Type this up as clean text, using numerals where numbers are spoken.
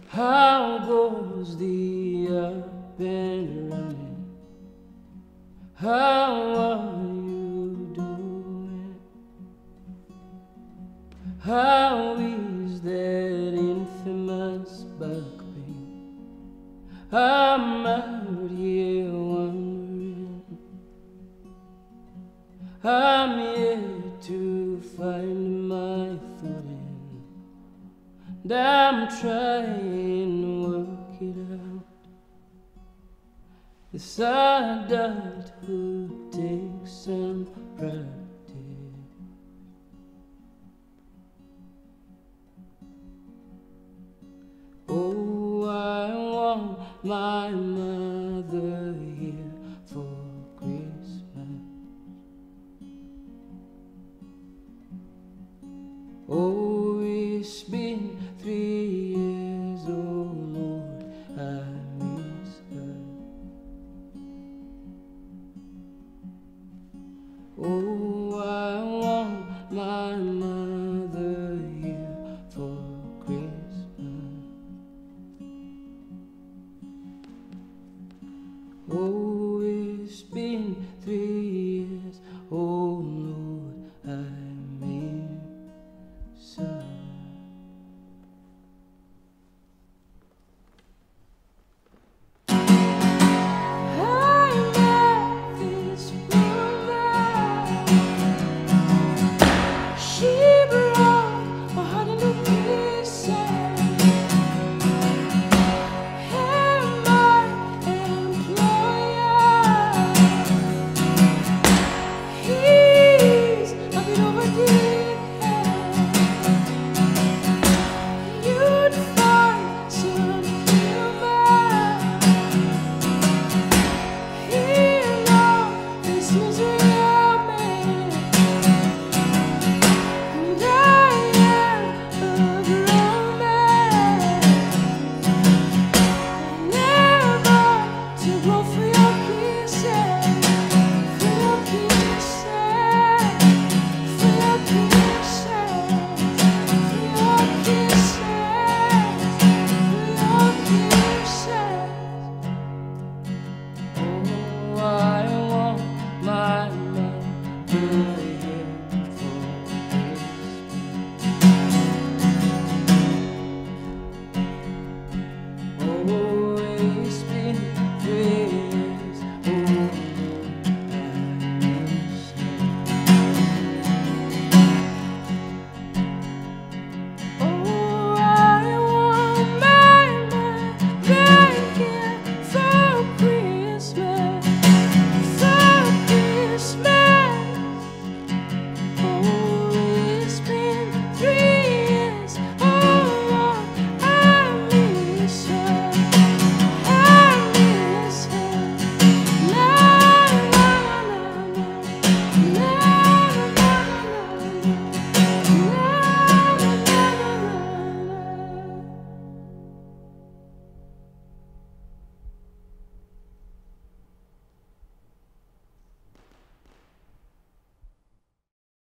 How goes the up and running? How are you doing? How is that infamous back pain? I'm out here wondering. I'm yet to find my footing, and I'm trying to work it out. This adulthood takes some practice. Oh, I want my mother here for Christmas. Oh, it's been